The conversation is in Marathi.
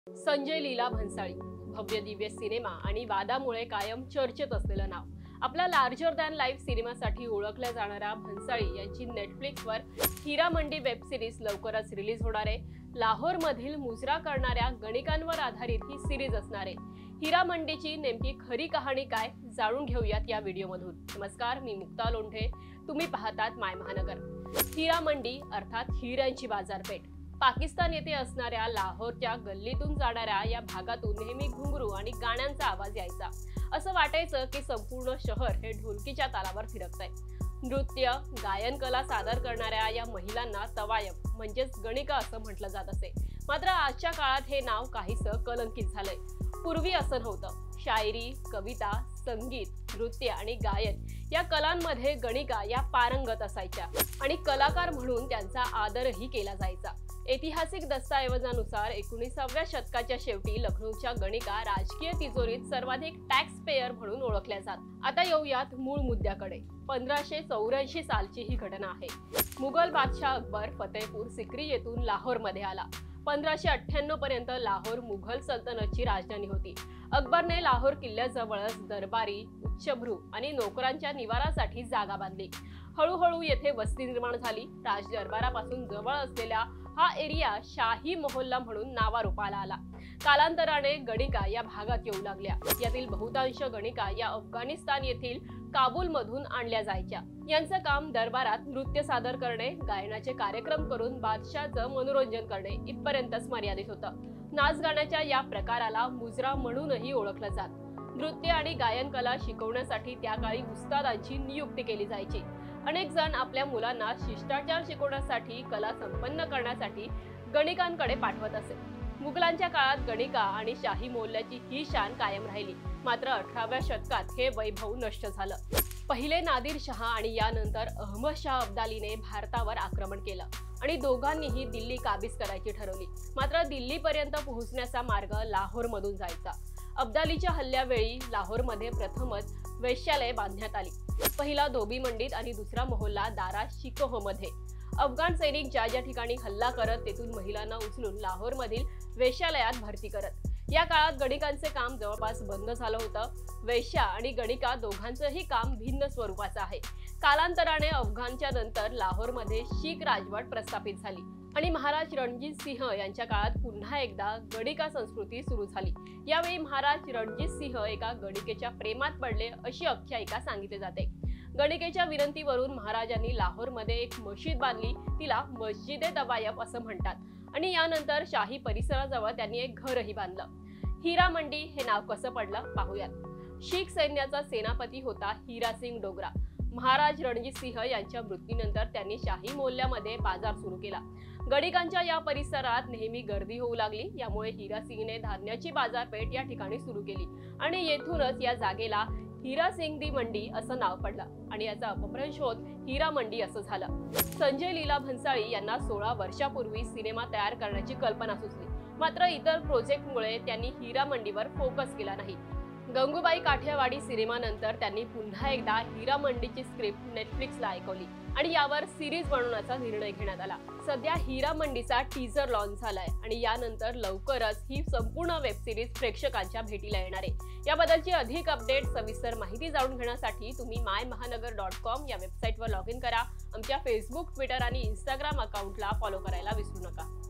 संजय लीला भन्साळी भव्य दिव्य सिनेमा आणि वादामुळे कायम चर्चेत असलेलं नाव. आपला लार्जर दॅन लाईफ सिनेमासाठी ओळखल्या जाणाऱ्या भन्साळी यांची नेटफ्लिक्सवर हीरा मंडी वेब सिरीज लवकरच रिलीज होणार आहे. लाहोरमधील मुजरा करणाऱ्या गणिकांवर आधारित ही सिरीज असणार आहे. हीरा मंडीची नेमकी खरी कहाणी काय जाणून घेऊयात या व्हिडिओमधून. नमस्कार, मी मुक्ता लोंढे. तुम्ही पाहतात माय महानगर. हीरा मंडी अर्थात हिऱ्यांची बाजारपेठ. पाकिस्तान येथे असणाऱ्या लाहोरच्या गल्लीतून जाणाऱ्या या भागातून नेहमी घुंगरू आणि गाण्यांचा आवाज यायचा. असं वाटायचं की संपूर्ण शहर हे ढोलकीच्या तालावर फिरकतंय. नृत्य गायन कला सादर करणाऱ्या या महिलांना तवायफ म्हणजेच गणिका असं म्हटलं जात असे. मात्र आजच्या काळात हे नाव काहीसं कलंकित झालंय. पूर्वी असं नव्हतं. शायरी, कविता, संगीत, नृत्य आणि गायन या कलांमध्ये गणिका या पारंगत असायच्या आणि कलाकार म्हणून त्यांचा आदरही केला जायचा. ऐतिहासिक दस्तऐवजानुसार 19व्या शतकाच्या शेवटी लखनौच्या गणिका राजकीय तिजोरीत सर्वाधिक टॅक्स पेयर म्हणून ओळखल्या जात. आता येऊयात मूळ मुद्द्याकडे. 1584 सालची ही घटना आहे. मुघल बादशाह अकबर फतेहपूर सिक्री येथून लाहोरमध्ये आला. 1598 पर्यंत लाहोर मुघल सल्तनतची राजधानी होती. अकबरने लाहोर किल्ल्याजवळच दरबारी, उच्चभ्रू आणि नोकरांच्या निवारासाठी जागा बांधली. हळूहळू येथे वस्ती निर्माण झाली. राजदरबारापासून जवळ असलेला हा एरिया शाही मोहल्ला म्हणून नावारूपाला आला. कालांतराने गणिका या भागात येऊ लागल्या. यातील बहुतांश गणिका या अफगाणिस्तान येथील काबूल मधून आणल्या जायच्या. यांचं काम दरबारात नृत्य सादर करणे, गायनाचे कार्यक्रम करून बादशाहचं मनोरंजन करणे इथपर्यंतच मर्यादित होतं. नाच गाण्याच्या या प्रकाराला मुजरा म्हणूनही ओळखलं जात. नृत्य आणि गायन कला शिकवण्यासाठी त्या काळी उस्तादांची नियुक्ती केली जायची. अनेक जण आपल्या मुलांना शिष्टाचार शिकवण्यासाठी, कला संपन्न करण्यासाठी गणिकांकडे पाठवत असे. मुघलांच्या काळात गणिका आणि शाही मोहल्ल्याची ही शान कायम राहिली. मात्र 18व्या शतकात हे वैभव नष्ट झालं. पहिले नादिर शहा आणि यानंतर अहमद शाह अब्दालीने भारतावर आक्रमण केलं आणि दोघांनीही दिल्ली काबीज करायची ठरवली. मात्र दिल्लीपर्यंत पोहोचण्याचा मार्ग लाहोरमधून जायचा. अब्दालीच्या हल्ल्यावेळी लाहोरमध्ये प्रथमच वेश्यालय बांधण्यात आली. पहिला धोबी मंडीत आणि दुसरा मोहल्ला दारा शिकोहमध्ये. अफगाण सैनिक ज्या ज्या ठिकाणी हल्ला करत तेथून महिलांना उचलून लाहोरमधील वेश्यालयात भरती करत. या काळात गणिकांचे काम जवळपास बंद झालं होतं. वेश्या आणि गणिका दोघांचंही काम भिन्न स्वरूपाचं आहे. कालांतराने अफगाणच्या नंतर लाहोरमध्ये शीख राजवट प्रस्थापित झाली आणि महाराज रणजीत सिंह यांच्या काळात पुन्हा एकदा गणिका संस्कृती सुरू झाली. यावेळी महाराज रणजीत सिंह एका गणिकेच्या प्रेमात पडले अशी आख्यायिका सांगितली जाते. गणिकेच्या विनंतीवरून महाराजांनी लाहोरमध्ये एक मशीद बांधली. तिला मस्जिदे तवायफ असं म्हणतात. आणि यानंतर शाही परिसराजवळ त्यांनी एक घरही बांधलं. हीरा मंडी हे नाव कसं पडलं पाहूयात. शीख सैन्याचा सेनापती होता हीरा सिंग डोगरा. महाराज रणजीत सिंह यांच्या मृत्यूनंतर त्यांनी शाही मोहल्ल्यामध्ये बाजार सुरू केला. गणिकांच्या या परिसरात नेहमी गर्दी होऊ लागली. यामुळे हीरा सिंगने धान्याची बाजारपेठ या ठिकाणी सुरू केली आणि येथूनच या जागेला हीरा सिंग दी मंडी असं नाव पडलं आणि याचा अपभ्रंश होत हीरा मंडी असं झालं. संजय लीला भन्साळी यांना 16 वर्षापूर्वी सिनेमा तयार करण्याची कल्पना सुचली. मात्र इतर प्रोजेक्टमुळे त्यांनी हीरा मंडीवर फोकस केला नाही. गंगूबाई काठियावाडी सिनेमानंतर त्यांनी पुन्हा एकदा हीरा मंडीची स्क्रिप्ट नेटफ्लिक्सला ऐकवली आणि यावर सिरीज बनवण्याचा निर्णय घेण्यात आला. सध्या हीरा मंडीचा टीजर लॉन्च झालाय आणि यानंतर लवकरच ही संपूर्ण वेब सिरीज प्रेक्षकांच्या भेटीला येणार आहे. याबद्दलची अधिक अपडेट, सविस्तर माहिती जाणून घेण्यासाठी तुम्ही mymahanagar.com या वेबसाईटवर लॉग इन करा. आमच्या फेसबुक, ट्विटर आणि इंस्टाग्राम अकाउंटला फॉलो करायला विसरू नका.